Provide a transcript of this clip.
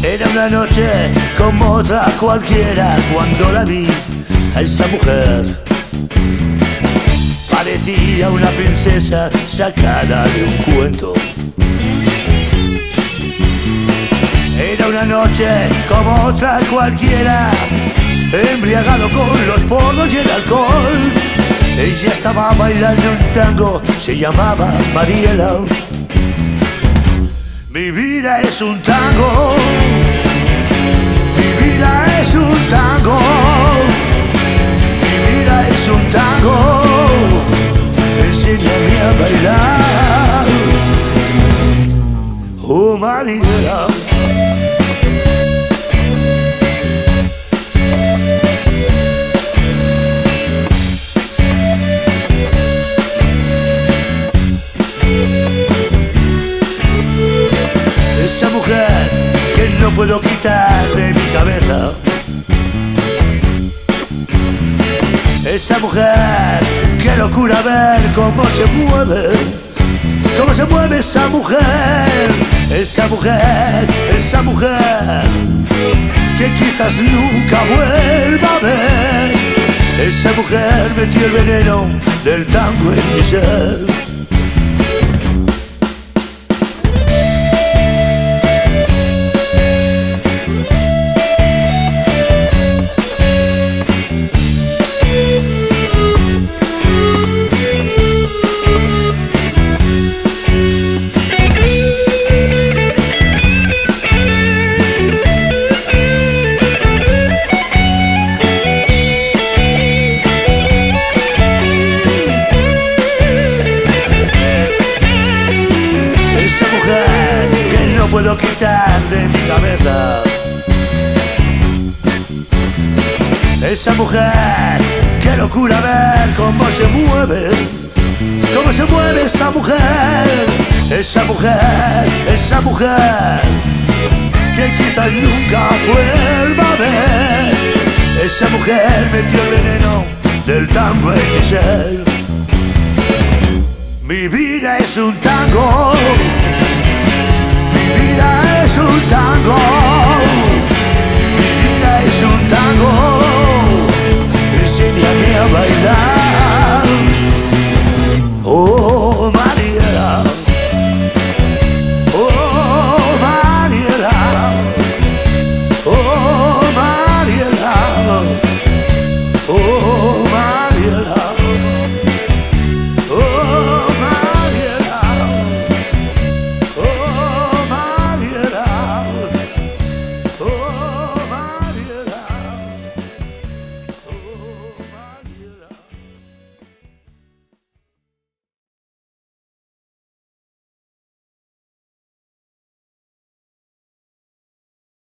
Era una noche como otra cualquiera cuando la vi a esa mujer. Parecía una princesa sacada de un cuento. Era una noche como otra cualquiera, embriagado con los porros y el alcohol. Ella estaba bailando un tango, se llamaba Mariela. Mi vida es un tango, mi vida es un tango, mi vida es un tango, enséñame a bailar, oh Mariela. Esa mujer que no puedo quitar de mi cabeza. Esa mujer, qué locura ver cómo se mueve esa mujer. Esa mujer, esa mujer, que quizás nunca vuelva a ver. Esa mujer metió el veneno del tango en mi ser. Esa mujer que no puedo quitar de mi cabeza. Esa mujer, qué locura ver cómo se mueve esa mujer. Esa mujer, esa mujer, que quizás nunca vuelva a ver. Esa mujer metió el veneno del tango en mi ser. Mi vida es un tango, mi vida es un tango.